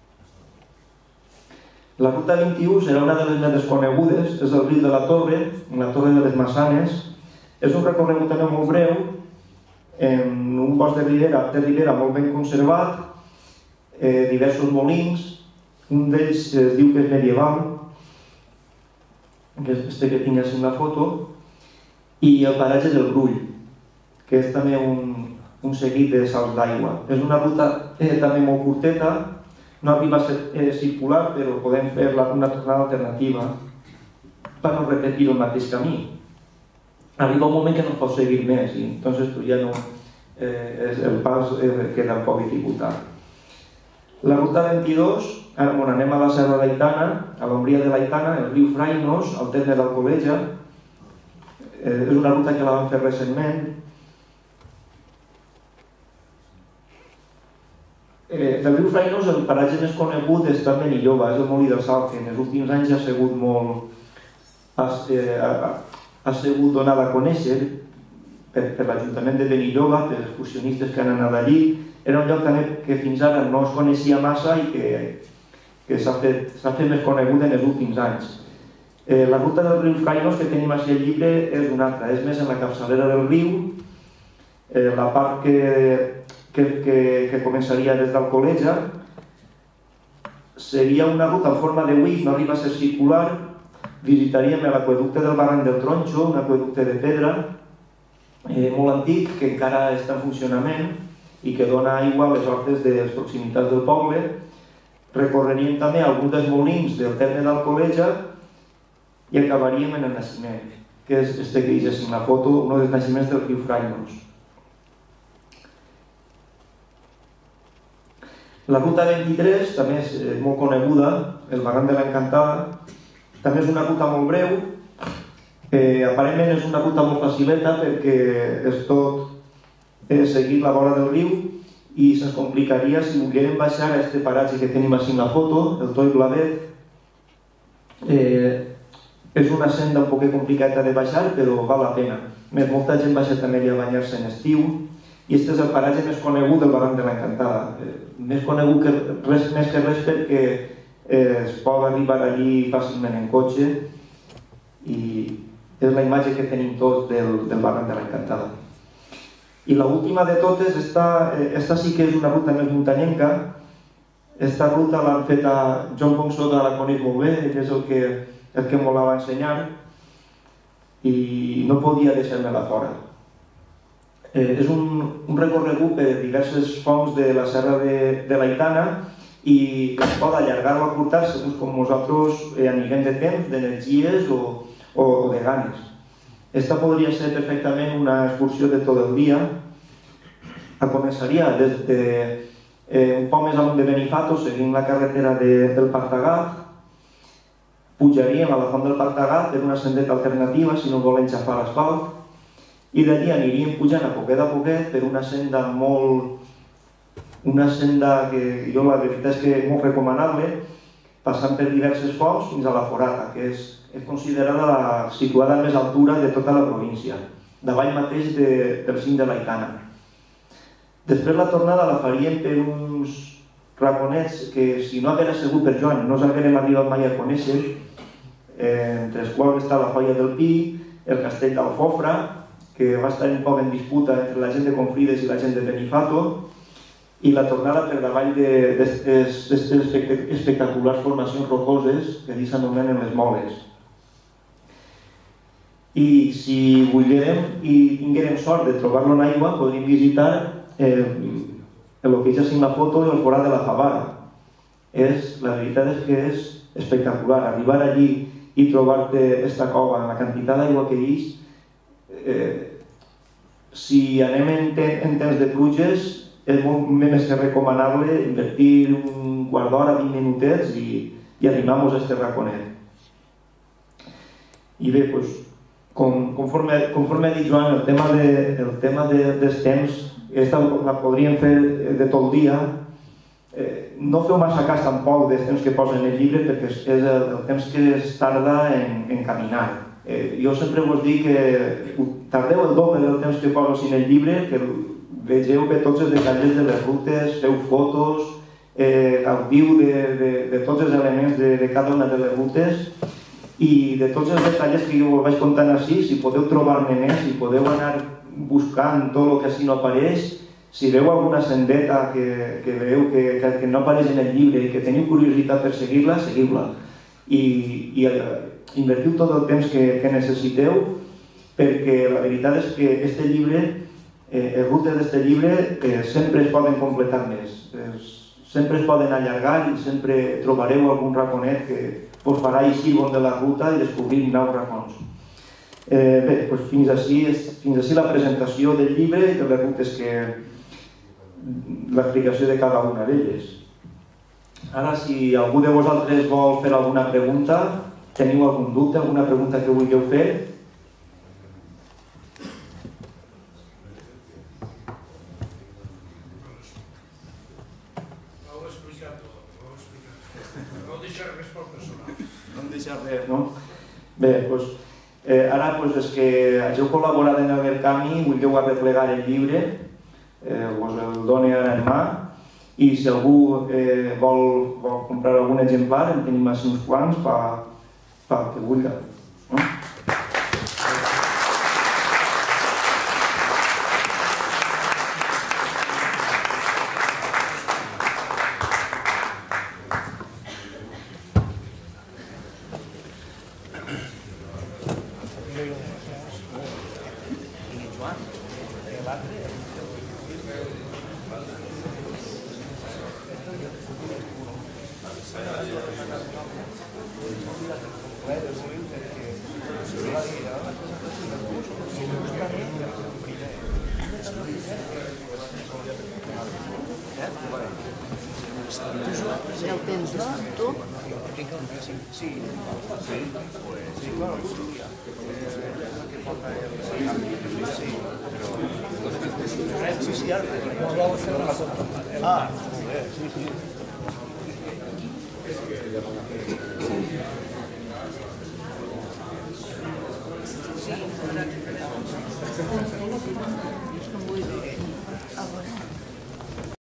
La ruta 21 serà una de les més desconegudes, és el riu de la Torre, la Torre de les Massanes. És un recorregut també molt breu, en un bosc de ribera molt ben conservat, diversos molins, un d'ells es diu que és medieval, que és este que tinc així en la foto, i el paratge del Brull, que és també un seguit de salts d'aigua. És una ruta també molt curteta, no arriba a ser circular, però podem fer una tornada alternativa per no repetir el mateix camí. Arriba un moment que no es pot seguir més i entonces ja no, el pas queda un poc dificultat. La ruta 22, anem a la Serra d'Aitana, a l'ombria de l'Aitana, el riu Frainos, al terme d'Alcoleja. És una ruta que la vam fer recentment. Del riu Frainos el paratge més conegut és també Benilloba, és el molí del Salt, que en els últims anys ha sigut molt... ha sigut donat a conèixer per l'Ajuntament de Benilloba, per els excursionistes que han anat allí. Era un lloc també que fins ara no es coneixia massa i que s'ha fet més conegut en els últims anys. La ruta del riu Frainos que tenim així al llibre és una altra, és més en la capçalera del riu, la part que començaria des d'Alcoleja. Seria una ruta en forma de U, no arriba a ser circular. Visitaríem l'aqüeducte del Barranc del Tronxo, un aqüeducte de pedra molt antic que encara està en funcionament i que dona aigua a les hortes de les proximitats del poble. Recorreríem també alguns dels molins del terme d'Alcoleja i acabaríem en el naixement, que és este que dius en la foto, un dels naixements del riu Frainos. La ruta 23 també és molt coneguda, el Barranc de l'Encantada. També és una ruta molt breu, aparentment és una ruta molt facileta perquè és tot seguir la vora del riu i se'ns complicaria si volguérem baixar a este paratge que tenim així en la foto, el Toi Blavet. És una senda un poc complicada de baixar, però val la pena. Molta gent baixa també a banyar-se en estiu i este és el paratge més conegut del Barranc de l'Encantada. Més conegut més que res perquè es pot arribar allí fàcilment en cotxe i és la imatge que tenim tots del Barranc de l'Encantada. I l'última de totes, esta sí que és una ruta més muntanyenca. Esta ruta l'han fet a Joan Ponsota, la coneix molt bé, que és el que m'ho la va ensenyar i no podia deixar-me-la fora. És un recorregut per diverses fonts de la Serra de l'Aitana i es pot allargar o acurtar segons com nosaltres anirem de temps, d'energies o de ganes. Esta podria ser perfectament una excursió de tot el dia. Començaria des un poc més amunt de Benifato, seguint la carretera del Partagat. Pujaríem a la font del Partagat per una sendeta alternativa, si no volem xafar l'asfalt, i d'allí aniríem pujant a poquet per una senda que jo la veritat és que és molt recomanable, passant per diverses fonts fins a la Forata, que és considerada situada a més altura de tota la província, davall mateix del cim de l'Aitana. Després la tornada la faríem per uns raconets que si no haguera sigut per Joan no s'haguérem arribat mai a conèixer, entre els quals està la Folla del Pi, el Castell d'Alfofra, que va estar un poc en disputa entre la gent de Confrides i la gent de Benifato, i la tornada per davall d'aquestes espectaculars formacions rocoses que s'anomenen les Moles. I si volguérem i tinguérem sort de trobar-lo en aigua, podríem visitar el que és en la foto del Forat de la Favara. La veritat és que és espectacular. Arribar allí i trobar-te aquesta cova amb la quantitat d'aigua que hi si anem en temps de pluges, és molt més recomanable invertir un quart d'hora, 20 minutets i animar-nos a este raconet. I bé, conforme ha dit Joan, el tema dels temps, la podríem fer de tot el dia. No feu massa cas tampoc dels temps que posen en el llibre, perquè és el temps que es tarda en caminar. Jo sempre vos dic que tardeu el doble del temps que poso en el llibre, que vegeu bé tots els detalls de les rutes, feu fotos, gaudiu de tots els elements de cada una de les rutes i de tots els detalls que jo us vaig contant així. Si podeu trobar-ne més, si podeu anar buscant tot el que així no apareix, si veu alguna sendeta que veieu que no apareix en el llibre i que teniu curiositat per seguir-la, seguiu-la. I invertiu tot el temps que necessiteu, perquè la veritat és que este llibre, les rutes d'aquest llibre sempre es poden completar més, sempre es poden allargar i sempre trobareu algun raconet que us farà eixir bon de la ruta i descobrir nous racons. Bé, fins així la presentació del llibre i de les rutes l'explicació de cada una d'elles. Ara, si algú de vosaltres vol fer alguna pregunta, teniu algun dubte, alguna pregunta que vulgueu fer? Bé, ara és que hageu col·laborat en el camí, vulgueu arreplegar el llibre, us el dono ara en mà, i si algú vol comprar algun exemplar, en tenim així uns quants pel que vulgui. Ja ho tens, no? Tu? Sí. Sí, ara. Ah, sí.